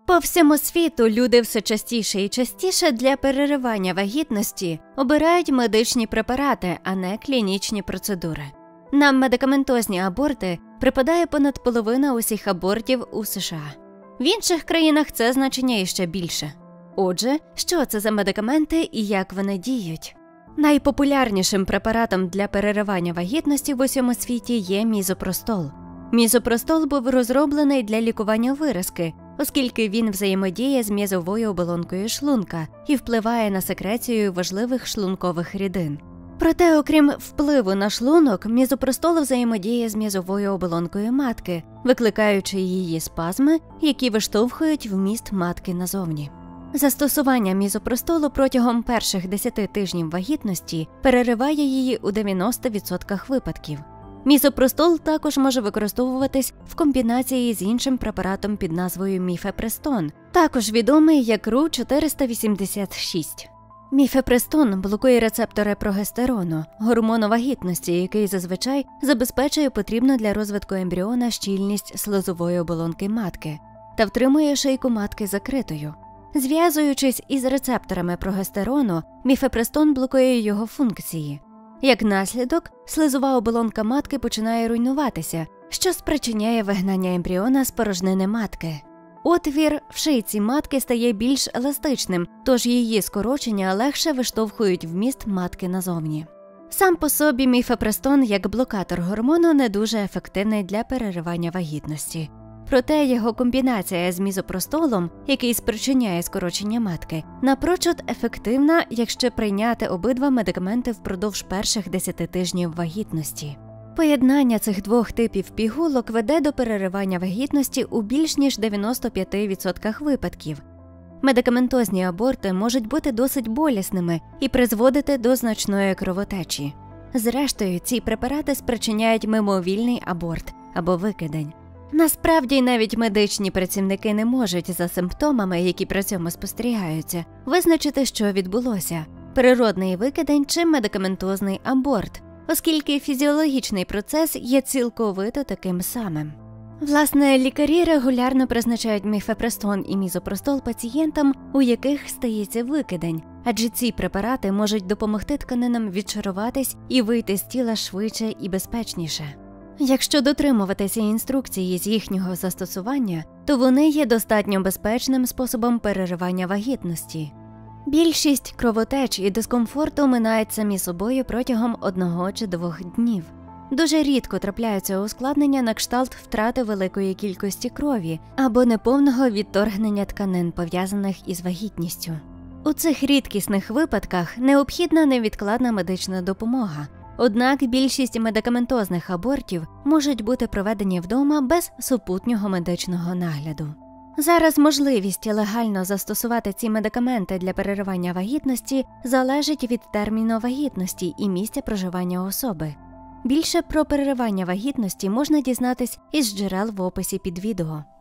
По всьому світу люди все частіше і частіше для переривання вагітності обирають медичні препарати, а не клінічні процедури. На медикаментозні аборти припадає понад половина усіх абортів у США. В інших країнах це значення іще більше. Отже, що це за медикаменти і як вони діють? Найпопулярнішим препаратом для переривання вагітності в усьому світі є мізопростол. Мізопростол був розроблений для лікування виразки, оскільки він взаємодіє з м'язовою оболонкою шлунка і впливає на секрецію важливих шлункових рідин. Проте, окрім впливу на шлунок, мізопростол взаємодіє з м'язовою оболонкою матки, викликаючи її спазми, які виштовхують вміст матки назовні. Застосування мізопростолу протягом перших 10 тижнів вагітності перериває її у 90% випадків. Мізопростол також може використовуватись в комбінації з іншим препаратом під назвою міфепрестон, також відомий як РУ-486. Міфепрестон блокує рецептори прогестерону, гормону вагітності, який зазвичай забезпечує потрібну для розвитку ембріона щільність слизової оболонки матки та втримує шийку матки закритою. Зв'язуючись із рецепторами прогестерону, міфепрестон блокує його функції. Як наслідок, слизова оболонка матки починає руйнуватися, що спричиняє вигнання ембріона з порожнини матки. Отвір в шийці матки стає більш еластичним, тож її скорочення легше виштовхують вміст матки назовні. Сам по собі міфепрестон як блокатор гормону не дуже ефективний для переривання вагітності. Проте його комбінація з мізопростолом, який спричиняє скорочення матки, напрочуд ефективна, якщо прийняти обидва медикаменти впродовж перших 10 тижнів вагітності. Поєднання цих двох типів пігулок веде до переривання вагітності у більш ніж 95% випадків. Медикаментозні аборти можуть бути досить болісними і призводити до значної кровотечі. Зрештою, ці препарати спричиняють мимовільний аборт або викидень. Насправді, навіть медичні працівники не можуть за симптомами, які при цьому спостерігаються, визначити, що відбулося – природний викидень чи медикаментозний аборт, оскільки фізіологічний процес є цілковито таким самим. Власне, лікарі регулярно призначають міфепрестон і мізопростол пацієнтам, у яких стається викидень, адже ці препарати можуть допомогти тканинам відшаруватись і вийти з тіла швидше і безпечніше. Якщо дотримуватися інструкції з їхнього застосування, то вони є достатньо безпечним способом переривання вагітності. Більшість кровотеч і дискомфорту минають самі собою протягом 1 чи 2 днів. Дуже рідко трапляються ускладнення на кшталт втрати великої кількості крові або неповного відторгнення тканин, пов'язаних із вагітністю. У цих рідкісних випадках необхідна невідкладна медична допомога. Однак більшість медикаментозних абортів можуть бути проведені вдома без супутнього медичного нагляду. Зараз можливість легально застосувати ці медикаменти для переривання вагітності залежить від терміну вагітності і місця проживання особи. Більше про переривання вагітності можна дізнатись із джерел в описі під відео.